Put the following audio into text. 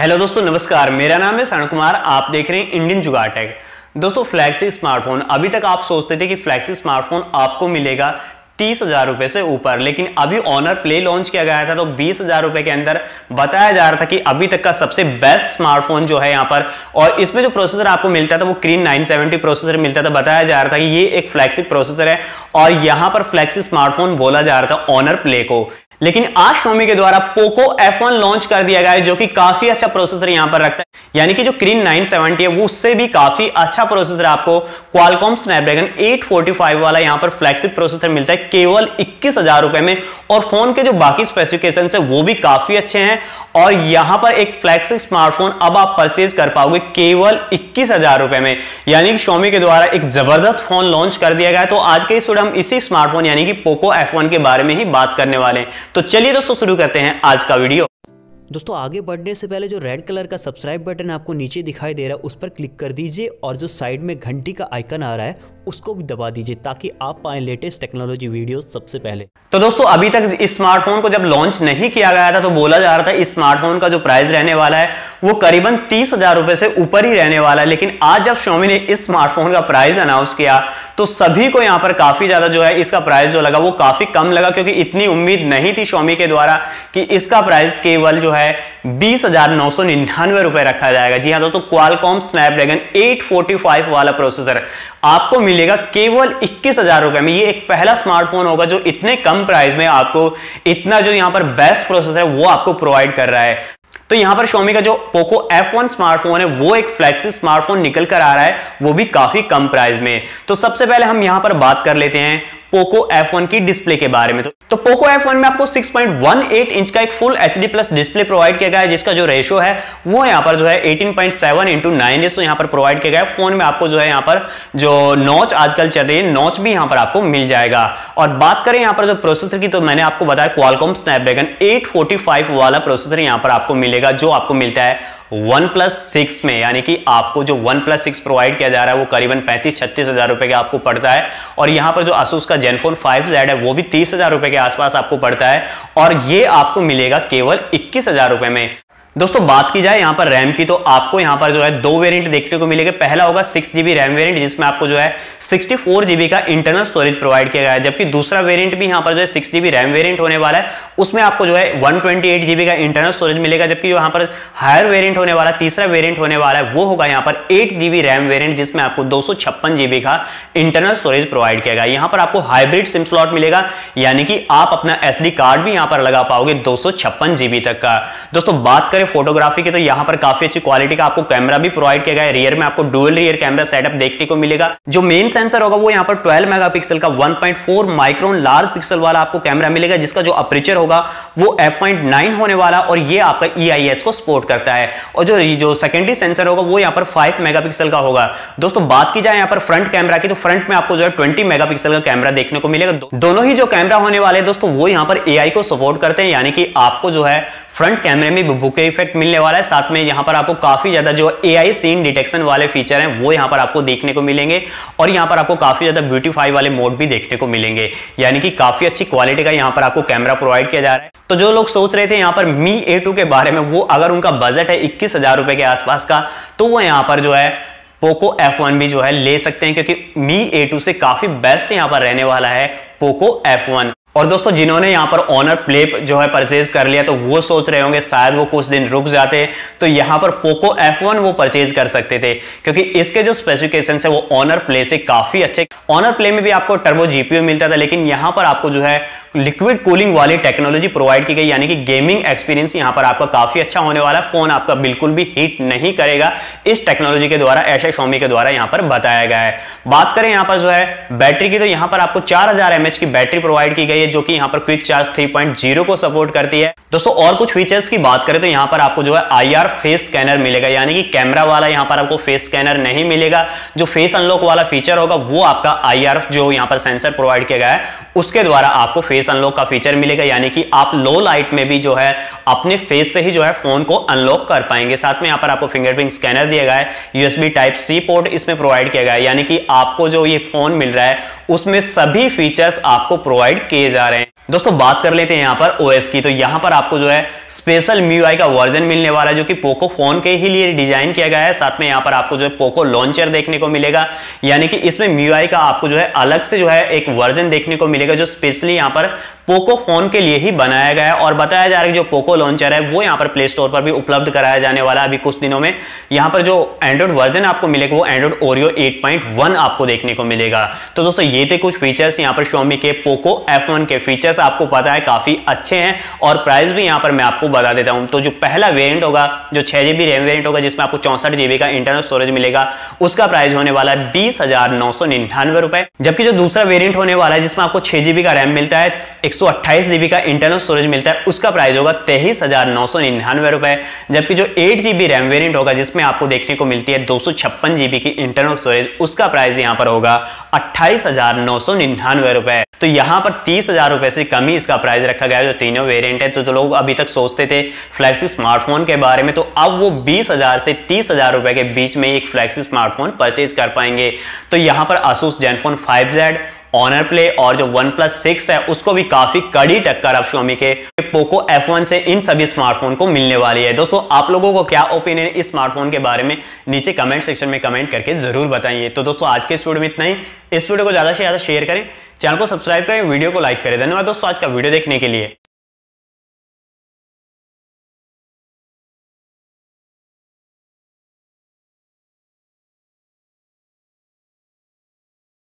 Hello दोस्तों, नमस्कार। मेरा नाम है शरण कुमार। आप देख रहे हैं इंडियन जुगाड़ टेक। दोस्तों, फ्लैगशिप स्मार्टफोन, अभी तक आप सोचते थे कि फ्लैगशिप स्मार्टफोन आपको मिलेगा 30,000 रुपए से ऊपर, लेकिन अभी ऑनर प्ले लॉन्च किया गया था तो 20,000 रुपए के अंदर बताया जा रहा था कि अभी तक का सबसे बेस्ट स्मार्टफोन जो है यहाँ पर, और इसमें जो प्रोसेसर आपको मिलता था वो क्रीन 970 प्रोसेसर मिलता था। बताया जा रहा था कि ये एक फ्लैगशिप प्रोसेसर है और यहाँ पर फ्लैगशिप स्मार्टफोन बोला जा रहा था ऑनर प्ले को। लेकिन आज Xiaomi के द्वारा पोको F1 लॉन्च कर दिया गया है, जो कि काफी अच्छा प्रोसेसर यहां पर रखता है। यानी कि जो क्रीन 970 है वो उससे भी काफी अच्छा प्रोसेसर आपको Qualcomm Snapdragon 845 वाला यहां पर फ्लैगशिप प्रोसेसर मिलता है केवल 21,000 रुपए में। और फोन के जो बाकी स्पेसिफिकेशन है वो भी काफी अच्छे हैं और यहां पर एक फ्लैगशिप स्मार्टफोन अब आप परचेज कर पाओगे केवल 21,000 रुपए में। यानी कि Xiaomi के द्वारा एक जबरदस्त फोन लॉन्च कर दिया गया है। तो आज के इस वीडियो हम इसी स्मार्टफोन यानी कि पोको F1 के बारे में ही बात करने वाले हैं। तो चलिए दोस्तों, शुरू करते हैं आज का वीडियो। दोस्तों, आगे बढ़ने से पहले जो रेड कलर का सब्सक्राइब बटन आपको नीचे दिखाई दे रहा है उस पर क्लिक कर दीजिए और जो साइड में घंटी का आइकन आ रहा है उसको भी दबा दीजिए ताकि आप पाएं लेटेस्ट टेक्नोलॉजी वीडियोस सबसे पहले। तो दोस्तों, अभी तक इस स्मार्टफोन को जब लॉन्च नहीं किया गया था तो बोला जा रहा था इस स्मार्टफोन का जो प्राइस रहने वाला है वो करीबन 30,000 रुपए से ऊपर ही रहने वाला है। लेकिन आज जब Xiaomi ने इस स्मार्टफोन का प्राइस अनाउंस किया तो सभी को यहाँ पर काफी ज्यादा जो है इसका प्राइस जो लगा वो काफी कम लगा, क्योंकि इतनी उम्मीद नहीं थी Xiaomi के द्वारा कि इसका प्राइस केवल जो है 20,999 रुपए रखा जाएगा। जी हाँ दोस्तों, Qualcomm Snapdragon 845 वाला प्रोसेसर आपको मिलेगा केवल 21,000 रुपए में। ये एक पहला स्मार्टफोन होगा जो इतने कम प्राइस में आपको इतना जो यहाँ पर बेस्ट प्रोसेसर है वो आपको प्रोवाइड कर रहा है। तो यहां पर Xiaomi का जो पोको F1 स्मार्टफोन है वो एक फ्लैगशिप स्मार्टफोन निकल कर आ रहा है, वो भी काफी कम प्राइस में। तो सबसे पहले हम यहां पर बात कर लेते हैं पोको F1 की डिस्प्ले के बारे में। तो पोको F1 में आपको 6.18 इंच का एक full HD plus display provide किया गया है, जिसका जो रेशियो है वो यहाँ पर जो है 18.7:9 रेशियो यहाँ पर प्रोवाइड किया गया है। फोन में आपको जो है यहाँ पर जो नॉच आजकल चल रही है नॉच भी यहाँ पर आपको मिल जाएगा। और बात करें यहाँ पर जो प्रोसेसर की, तो मैंने आपको बताया Qualcomm Snapdragon 845 वाला प्रोसेसर यहाँ पर आपको मिलेगा, जो आपको मिलता है OnePlus 6 में। यानी कि आपको जो OnePlus 6 प्रोवाइड किया जा रहा है वो करीबन 35-36 हजार रुपए का आपको पड़ता है। और यहां पर जो Asus का Zenfone 5Z है वो भी 30,000 रुपए के आसपास आपको पड़ता है और ये आपको मिलेगा केवल 21,000 रुपए में। दोस्तों, बात की जाए यहाँ पर रैम की, तो आपको यहाँ पर जो है दो वेरिएंट देखने को मिलेगा। पहला होगा 6GB रैम वेरिएंट, जिसमें आपको जो है 64GB का इंटरनल स्टोरेज प्रोवाइड किया गया है। जबकि दूसरा वेरिएंट भी यहाँ पर जो है 6GB रैम वेरिएंट होने वाला है, उसमें आपको जो है 128GB का इंटरनल स्टोरेज मिलेगा। जबकि जो यहाँ पर हायर वेरिएंट होने वाला, तीसरा वेरिएंट होने वाला है, वो होगा यहाँ पर 8GB रैम वेरिएंट, जिसमें आपको 256GB का इंटरनल स्टोरेज प्रोवाइड किया गया। यहाँ पर आपको हाइब्रिड सिम स्लॉट मिलेगा, यानी कि आप अपना SD कार्ड भी यहाँ पर लगा पाओगे 256GB तक का। दोस्तों, बात करें फोटोग्राफी की, तो यहां पर काफी अच्छी क्वालिटी का आपको कैमरा भी प्रोवाइड किया गया है। रियर में आपको डुअल रियर कैमरा सेटअप देखने को मिलेगा। जो मेन सेंसर होगा वो यहां पर 12 मेगापिक्सल का 1.4 माइक्रोन लार्ज पिक्सल वाला आपको कैमरा मिलेगा, जिसका जो अपर्चर होगा वो f.9 होने वाला और ये आपका EIS को सपोर्ट करता है। और जो सेकेंडरी सेंसर होगा वो यहां पर 5 मेगापिक्सल का होगा। दोस्तों, बात की जाए यहां पर फ्रंट कैमरा की, तो फ्रंट में आपको जो है 20 मेगापिक्सल का कैमरा देखने को मिलेगा। दोनों ही जो कैमरा होने वाले हैं दोस्तों वो यहां पर AI को सपोर्ट करते हैं, यानी कि आपको जो है फ्रंट कैमरे में भी बुके इफेक्ट मिलने वाला है। साथ में यहां पर आपको काफी ज्यादा जो AI सीन डिटेक्शन वाले फीचर हैं वो यहां पर आपको देखने को मिलेंगे और यहां पर आपको काफी ज्यादा ब्यूटीफाई वाले मोड भी देखने को मिलेंगे। यानी कि काफी अच्छी क्वालिटी का यहां पर आपको कैमरा प्रोवाइड किया जा रहा है। तो जो लोग सोच रहे थे यहां पर Mi A2 के बारे में, वो अगर उनका बजट है 21,000 रुपए के आसपास का, तो वो यहां पर जो है पोको F1 भी जो है ले सकते हैं, क्योंकि Mi A2 से काफी बेस्ट यहां पर रहने वाला है पोको F1। और दोस्तों, जिन्होंने यहाँ पर ऑनर प्ले जो है परचेज कर लिया तो वो सोच रहे होंगे शायद वो कुछ दिन रुक जाते तो यहाँ पर पोको F1 वो परचेज कर सकते थे, क्योंकि इसके जो स्पेसिफिकेशन है वो ऑनर प्ले से काफी अच्छे। ऑनर प्ले में भी आपको टर्बो GPU मिलता था, लेकिन यहाँ पर आपको जो है लिक्विड कूलिंग वाली टेक्नोलॉजी प्रोवाइड की गई, यानी कि गेमिंग एक्सपीरियंस यहाँ पर आपका काफी अच्छा होने वाला है। फोन आपका बिल्कुल भी हीट नहीं करेगा इस टेक्नोलॉजी के द्वारा, ऐसा Xiaomi के द्वारा यहाँ पर बताया गया है। बात करें यहाँ पर जो है बैटरी की, तो यहाँ पर आपको 4000 mAh की बैटरी प्रोवाइड की गई है, जो कि यहाँ पर क्विक चार्ज 3.0 को सपोर्ट करती है। दोस्तों, और कुछ फीचर्स की बात करें तो यहाँ पर आपको जो है IR फेस स्कैनर मिलेगा, यानी कि कैमरा वाला यहाँ पर आपको फेस स्कैनर नहीं मिलेगा। जो फेस अनलॉक वाला फीचर होगा वो आपका IR जो यहाँ पर सेंसर प्रोवाइड किया गया है उसके द्वारा आपको फेस अनलॉक का फीचर मिलेगा, यानी कि आप लो लाइट में भी जो है अपने फेस से ही जो है फोन को अनलॉक कर पाएंगे। साथ में यहाँ पर आपको फिंगरप्रिंट स्कैनर दिया गया है, USB Type-C पोर्ट इसमें प्रोवाइड किया गया है, यानी कि आपको जो ये फोन मिल रहा है उसमें सभी फीचर्स आपको प्रोवाइड किए जा रहे हैं। दोस्तों बात कर लेते हैं यहाँ पर ओएस की। तो यहाँ पर आपको जो है स्पेशल MIUI का वर्जन मिलने वाला है जो कि पोको फोन के ही लिए डिजाइन किया गया है। साथ में यहाँ पर आपको जो है पोको लॉन्चर देखने को मिलेगा, यानी कि इसमें MIUI का आपको जो है अलग से जो है एक वर्जन देखने को मिलेगा जो स्पेशली यहाँ पर पोको फोन के लिए ही बनाया गया है। और बताया जा रहा है कि जो पोको लॉन्चर है वो यहाँ पर प्ले स्टोर पर भी उपलब्ध कराया जाने वाला है अभी कुछ दिनों में। यहाँ पर जो एंड्रॉइड वर्जन आपको मिलेगा वो एंड्रॉइड ओरियो 8.1 आपको देखने को मिलेगा। तो दोस्तों ये थे कुछ फीचर्स यहाँ पर Xiaomi के पोको F1 के। फीचर्स आपको पता है काफी अच्छे हैं और प्राइस भी यहाँ पर मैं आपको बता देता हूं। तो जो पहला वेरिएंट होगा जो 6GB रैम वेरिएंट होगा जिसमें आपको 64GB का इंटरनल स्टोरेज मिलेगा, उसका प्राइस होने वाला है 20,999 रुपए। जबकि जो दूसरा वेरिएंट होने वाला है जिसमें आपको 6GB का रैम मिलता है, 128GB का इंटरनल स्टोरेज मिलता है, उसका प्राइस होगा 23,999 रुपए। जबकि जो 8GB रैम वेरिएंट होगा जिसमें आपको देखने को मिलती है 256GB की इंटरनल स्टोरेज, उसका प्राइस यहाँ पर होगा 28,999 रुपए। तो यहाँ पर 30,000 रुपए से कम ही इसका प्राइस रखा गया है जो तीनों वेरिएंट है। तो जो लोग अभी तक सोचते थे फ्लैगशिप स्मार्टफोन के बारे में, तो अब वो 20,000 से 30,000 रुपए के बीच में एक फ्लैगशिप स्मार्टफोन परचेज कर पाएंगे। तो यहाँ पर Asus Zenfone 5Z, Honor Play और जो OnePlus 6 है उसको भी काफी कड़ी टक्कर अब Xiaomi के पोको F1 से इन सभी स्मार्टफोन को मिलने वाली है। दोस्तों आप लोगों को क्या ओपिनियन है इस स्मार्टफोन के बारे में, नीचे कमेंट सेक्शन में कमेंट करके जरूर बताइए। तो दोस्तों आज के इस वीडियो में इतना ही। इस वीडियो को ज्यादा से ज्यादा शेयर करें, चैनल को सब्सक्राइब करें, वीडियो को लाइक करें। धन्यवाद दोस्तों आज का वीडियो देखने के लिए।